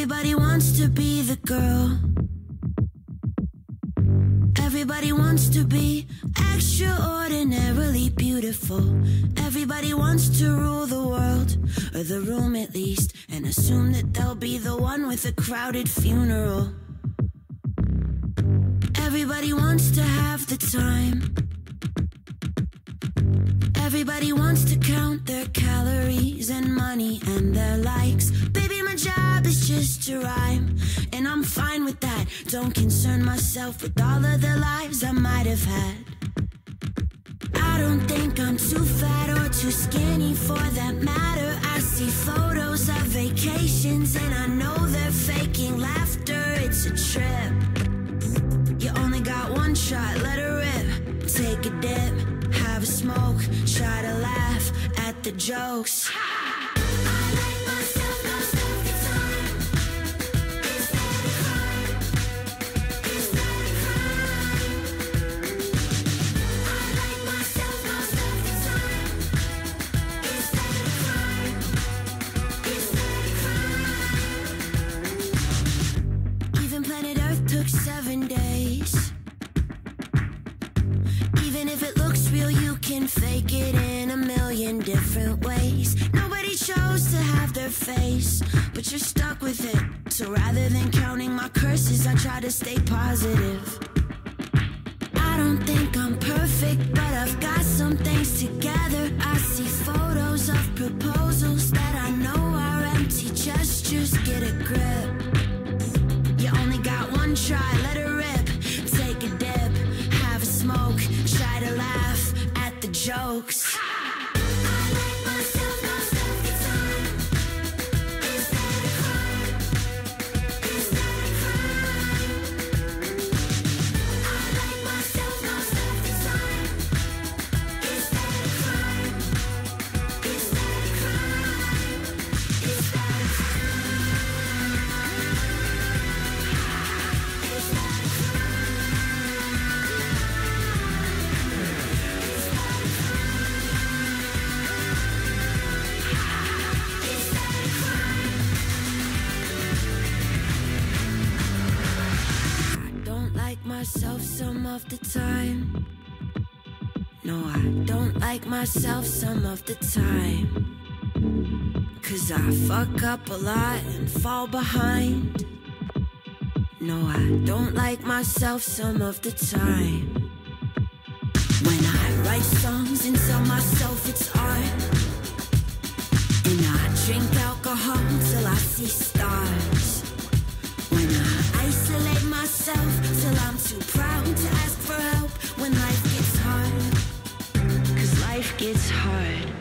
Everybody wants to be the girl. Everybody wants to be extraordinarily beautiful. Everybody wants to rule the world, or the room at least, and assume that they'll be the one with a crowded funeral. Everybody wants to have the time. Everybody wants to count their calories and money and their likes. Baby, my job is just to rhyme, and I'm fine with that. Don't concern myself with all of the lives I might have had. I don't think I'm too fat or too skinny for that matter. I see photos of vacations and I know they're faking laughter. It's a trip. You only got one shot, let her rip. Take a dip, have a smoke, try to laugh at the jokes. Even planet Earth took 7 days. Even if it looks real, you can fake it in a million different ways. Nobody chose to have their face, but you're stuck with it. So rather than counting my curses, I try to stay positive. I don't think I'm perfect, but I've got some things together. I see photos of proposals that I know are empty gestures. Get a grip. You only got one try, let her rip. Take a dip, have a smoke, try to laugh at the jokes. Myself some of the time. No, I don't like myself some of the time. 'Cause I fuck up a lot and fall behind. No, I don't like myself some of the time. When I write songs and tell myself it's art, and I drink alcohol till I see stars. When I isolate myself till I'm too proud to ask for help when life gets hard. 'Cause life gets hard.